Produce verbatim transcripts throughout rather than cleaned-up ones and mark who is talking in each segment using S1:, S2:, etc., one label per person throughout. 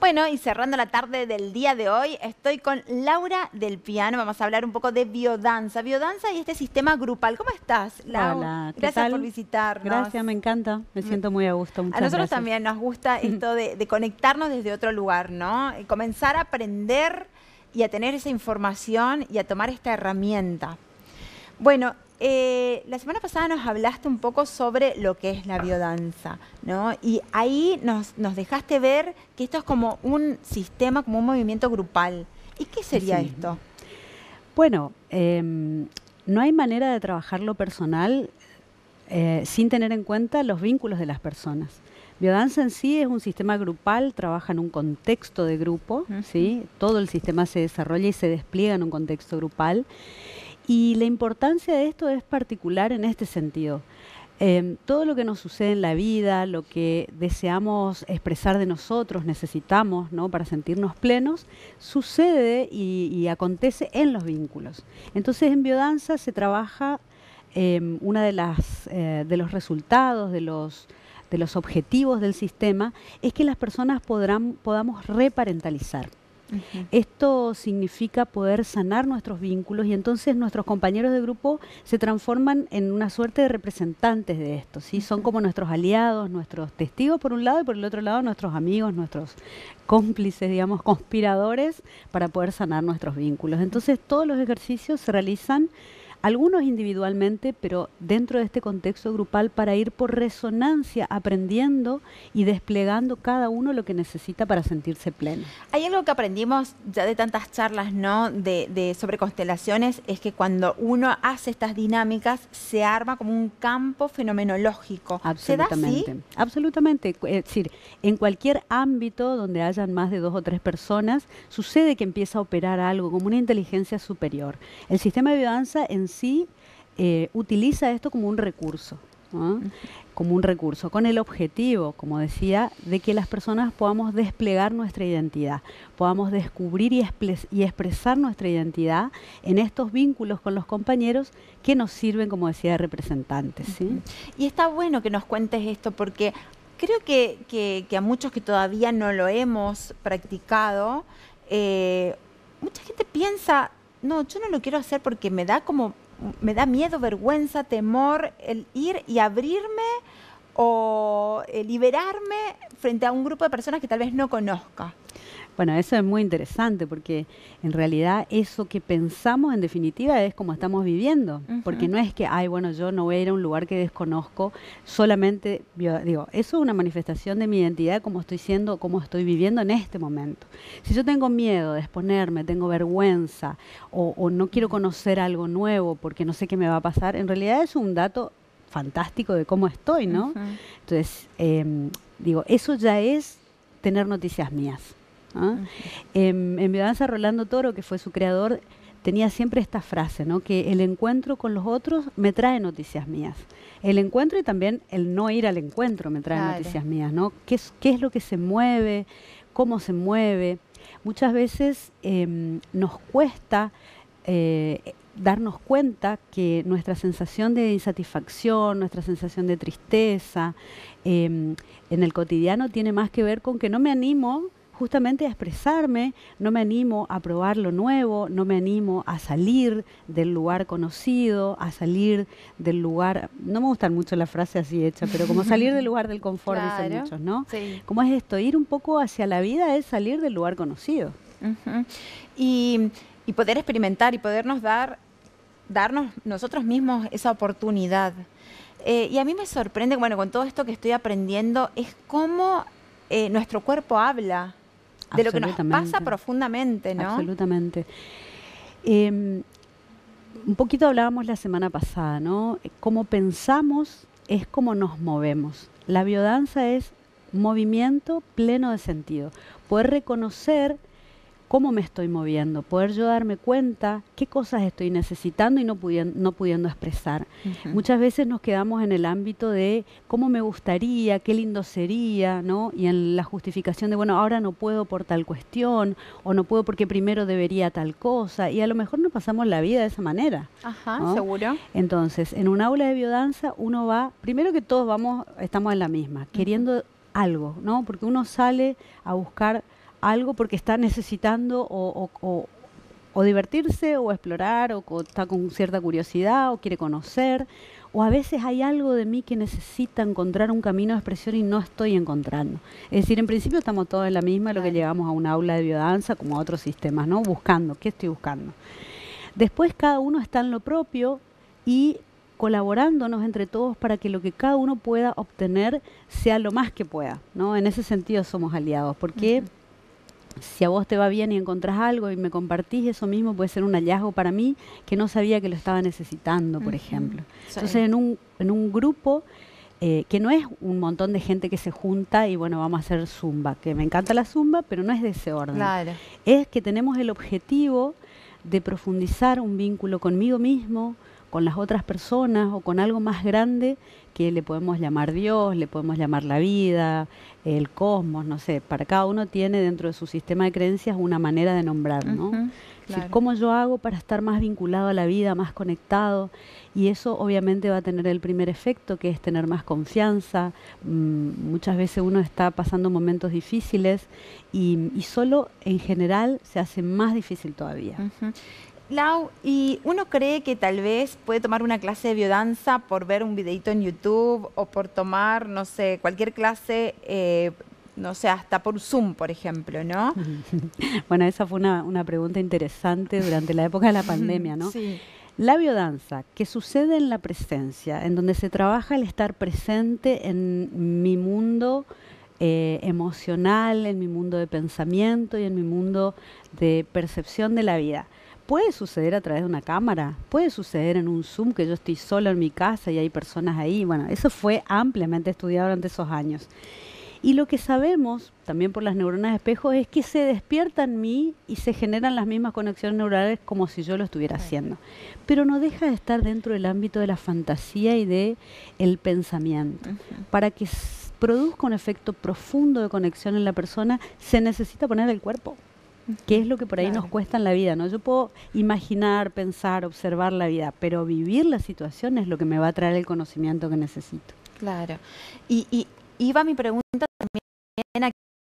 S1: Bueno, y cerrando la tarde del día de hoy, estoy con Laura del Piano. Vamos a hablar un poco de biodanza. Biodanza y este sistema grupal. ¿Cómo estás, Laura?
S2: Hola, ¿qué
S1: Gracias
S2: tal?
S1: por visitarnos.
S2: Gracias, me encanta. Me siento muy a gusto. Muchas
S1: A nosotros
S2: gracias.
S1: también nos gusta esto de, de conectarnos desde otro lugar, ¿no? Y comenzar a aprender y a tener esa información y a tomar esta herramienta. Bueno, eh, la semana pasada nos hablaste un poco sobre lo que es la biodanza, ¿no? Y ahí nos, nos dejaste ver que esto es como un sistema, como un movimiento grupal. ¿Y qué sería
S2: Sí.
S1: esto?
S2: Bueno, eh, no hay manera de trabajar lo personal eh, sin tener en cuenta los vínculos de las personas. Biodanza en sí es un sistema grupal, trabaja en un contexto de grupo,
S1: Uh-huh.
S2: ¿sí? Todo el sistema se desarrolla y se despliega en un contexto grupal. Y la importancia de esto es particular en este sentido. Eh, todo lo que nos sucede en la vida, lo que deseamos expresar de nosotros, necesitamos, ¿no?, para sentirnos plenos, sucede y, y acontece en los vínculos. Entonces en biodanza se trabaja eh, una de las eh, de los resultados, de los, de los objetivos del sistema, es que las personas podrán, podamos reparentalizar.
S1: Uh-huh.
S2: Esto significa poder sanar nuestros vínculos y entonces nuestros compañeros de grupo se transforman en una suerte de representantes de esto, ¿sí? Son como nuestros aliados, nuestros testigos por un lado y por el otro lado nuestros amigos, nuestros cómplices, digamos, conspiradores para poder sanar nuestros vínculos. Entonces todos los ejercicios se realizan, algunos individualmente, pero dentro de este contexto grupal para ir por resonancia aprendiendo y desplegando cada uno lo que necesita para sentirse pleno.
S1: Hay algo que aprendimos ya de tantas charlas, ¿no?, de, de sobre constelaciones, es que cuando uno hace estas dinámicas se arma como un campo fenomenológico.
S2: Absolutamente.
S1: ¿Se da así?
S2: Absolutamente. Es decir, en cualquier ámbito donde hayan más de dos o tres personas, sucede que empieza a operar algo como una inteligencia superior. El sistema de biodanza en sí eh, utiliza esto como un recurso, ¿no? Uh-huh. Como un recurso, con el objetivo, como decía, de que las personas podamos desplegar nuestra identidad, podamos descubrir y, expres y expresar nuestra identidad en estos vínculos con los compañeros que nos sirven, como decía, de representantes, ¿sí?
S1: Uh-huh. Y está bueno que nos cuentes esto porque creo que, que, que a muchos que todavía no lo hemos practicado, eh, mucha gente piensa, no, yo no lo quiero hacer porque me da como, me da miedo, vergüenza, temor el ir y abrirme o eh, liberarme frente a un grupo de personas que tal vez no conozca.
S2: Bueno, eso es muy interesante porque en realidad eso que pensamos en definitiva es como estamos viviendo. Uh-huh. Porque no es que, ay, bueno, yo no voy a ir a un lugar que desconozco, solamente, digo, eso es una manifestación de mi identidad, como estoy siendo, como estoy viviendo en este momento. Si yo tengo miedo de exponerme, tengo vergüenza o, o no quiero conocer algo nuevo porque no sé qué me va a pasar, en realidad es un dato fantástico de cómo estoy, ¿no? Uh-huh. Entonces, eh, digo, eso ya es tener noticias mías. ¿Ah? Uh-huh. en, en Biodanza, Rolando Toro, que fue su creador, tenía siempre esta frase, ¿no?, que el encuentro con los otros me trae noticias mías. El encuentro y también el no ir al encuentro me trae claro. noticias mías, ¿no? ¿Qué es, qué es lo que se mueve? ¿Cómo se mueve? Muchas veces eh, nos cuesta eh, darnos cuenta que nuestra sensación de insatisfacción, nuestra sensación de tristeza eh, en el cotidiano tiene más que ver con que no me animo justamente a expresarme, no me animo a probar lo nuevo, no me animo a salir del lugar conocido, a salir del lugar, no me gustan mucho la frase así hecha, pero como salir del lugar del confort, claro. Dicen muchos, ¿no?
S1: Sí.
S2: ¿Cómo es esto? Ir un poco hacia la vida es salir del lugar conocido.
S1: Uh-huh. y, y poder experimentar y podernos dar, darnos nosotros mismos esa oportunidad. Eh, y a mí me sorprende, bueno, con todo esto que estoy aprendiendo, es cómo eh, nuestro cuerpo habla de lo que nos pasa profundamente, ¿no?
S2: Absolutamente. Eh, un poquito hablábamos la semana pasada, ¿no? Cómo pensamos es como nos movemos. La biodanza es movimiento pleno de sentido. Poder reconocer cómo me estoy moviendo, poder yo darme cuenta qué cosas estoy necesitando y no pudiendo, no pudiendo expresar. Uh-huh. Muchas veces nos quedamos en el ámbito de cómo me gustaría, qué lindo sería, ¿no? Y en la justificación de, bueno, ahora no puedo por tal cuestión, o no puedo porque primero debería tal cosa, y a lo mejor no pasamos la vida de esa manera.
S1: Ajá,
S2: ¿no?
S1: seguro.
S2: Entonces, en un aula de biodanza uno va, primero que todos vamos, estamos en la misma, uh-huh. queriendo algo, ¿no? Porque uno sale a buscar algo porque está necesitando o, o, o, o divertirse o explorar o, o está con cierta curiosidad o quiere conocer, o a veces hay algo de mí que necesita encontrar un camino de expresión y no estoy encontrando. Es decir, en principio estamos todos en la misma, lo que llegamos a un aula de biodanza como a otros sistemas, ¿no? Buscando, ¿qué estoy buscando? Después cada uno está en lo propio y colaborándonos entre todos para que lo que cada uno pueda obtener sea lo más que pueda, ¿no? En ese sentido somos aliados, porque uh-huh. si a vos te va bien y encontrás algo y me compartís, eso mismo puede ser un hallazgo para mí que no sabía que lo estaba necesitando, por uh-huh. ejemplo. Sí. Entonces, en un, en un grupo eh, que no es un montón de gente que se junta y, bueno, vamos a hacer zumba, que me encanta la zumba, pero no es de ese orden.
S1: Claro.
S2: Es que tenemos el objetivo de profundizar un vínculo conmigo mismo, con las otras personas o con algo más grande que le podemos llamar Dios, le podemos llamar la vida, el cosmos, no sé. Para cada uno tiene dentro de su sistema de creencias una manera de nombrar, ¿no? Uh-huh, claro. Es ¿cómo yo hago para estar más vinculado a la vida, más conectado? Y eso obviamente va a tener el primer efecto, que es tener más confianza. Mm, muchas veces uno está pasando momentos difíciles y, y solo en general se hace más difícil todavía.
S1: Uh-huh. Lau, y uno cree que tal vez puede tomar una clase de biodanza por ver un videito en YouTube o por tomar, no sé, cualquier clase, eh, no sé, hasta por Zoom, por ejemplo, ¿no?
S2: Bueno, esa fue una, una pregunta interesante durante la época de la pandemia, ¿no?
S1: Sí.
S2: La biodanza, que sucede en la presencia, en donde se trabaja el estar presente en mi mundo eh, emocional, en mi mundo de pensamiento y en mi mundo de percepción de la vida. Puede suceder a través de una cámara, puede suceder en un Zoom, que yo estoy sola en mi casa y hay personas ahí. Bueno, eso fue ampliamente estudiado durante esos años. Y lo que sabemos, también por las neuronas de espejo, es que se despierta en mí y se generan las mismas conexiones neurales como si yo lo estuviera haciendo. Pero no deja de estar dentro del ámbito de la fantasía y de el pensamiento. Uh-huh. Para que produzca un efecto profundo de conexión en la persona, se necesita poner el cuerpo. Que es lo que por ahí claro. nos cuesta en la vida, ¿no? Yo puedo imaginar, pensar, observar la vida, pero vivir la situación es lo que me va a traer el conocimiento que necesito.
S1: Claro. Y, y iba mi pregunta también a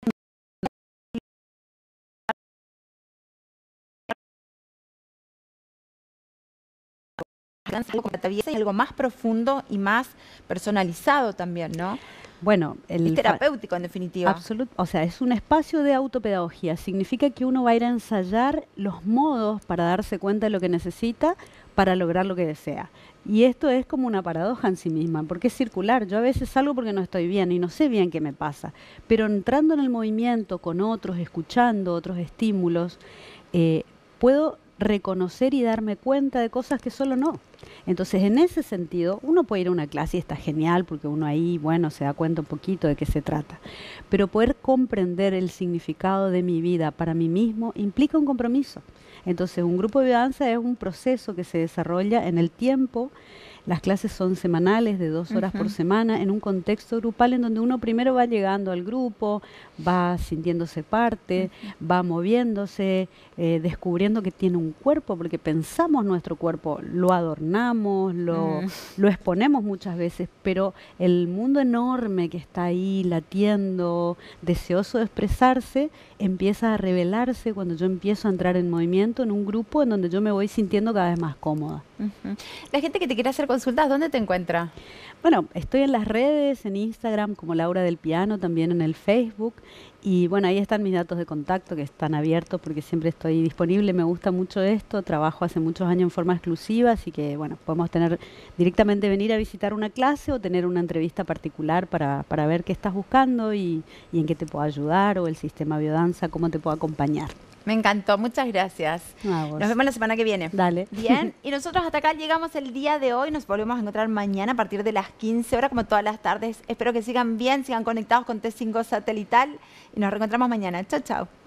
S1: y algo más profundo y más personalizado también, ¿no?
S2: Bueno, el
S1: es terapéutico en definitiva.
S2: Absolut, o sea, es un espacio de autopedagogía. Significa que uno va a ir a ensayar los modos para darse cuenta de lo que necesita para lograr lo que desea. Y esto es como una paradoja en sí misma, porque es circular. Yo a veces salgo porque no estoy bien y no sé bien qué me pasa, pero entrando en el movimiento con otros, escuchando otros estímulos, eh, puedo reconocer y darme cuenta de cosas que solo no. Entonces, en ese sentido, uno puede ir a una clase y está genial porque uno ahí, bueno, se da cuenta un poquito de qué se trata. Pero poder comprender el significado de mi vida para mí mismo implica un compromiso. Entonces, un grupo de biodanza es un proceso que se desarrolla en el tiempo. Las clases son semanales, de dos horas uh-huh. por semana, en un contexto grupal en donde uno primero va llegando al grupo, va sintiéndose parte, uh-huh. va moviéndose, eh, descubriendo que tiene un cuerpo, porque pensamos nuestro cuerpo, lo adornamos, lo, uh-huh. lo exponemos muchas veces, pero el mundo enorme que está ahí latiendo, deseoso de expresarse, empieza a revelarse cuando yo empiezo a entrar en movimiento en un grupo en donde yo me voy sintiendo cada vez más cómoda.
S1: Uh-huh. La gente que te quiere hacer consultas, ¿dónde te encuentra?
S2: Bueno, estoy en las redes, en Instagram como Laura del Piano, también en el Facebook. Y bueno, ahí están mis datos de contacto que están abiertos porque siempre estoy disponible. Me gusta mucho esto, trabajo hace muchos años en forma exclusiva, así que bueno, podemos tener directamente venir a visitar una clase o tener una entrevista particular para, para ver qué estás buscando y, y en qué te puedo ayudar, o el sistema biodanza, cómo te puedo acompañar.
S1: Me encantó, muchas gracias. Nos vemos la semana que viene.
S2: Dale.
S1: Bien, y nosotros hasta acá llegamos el día de hoy. Nos volvemos a encontrar mañana a partir de las quince horas, como todas las tardes. Espero que sigan bien, sigan conectados con T cinco Satelital y nos reencontramos mañana. Chao, chao.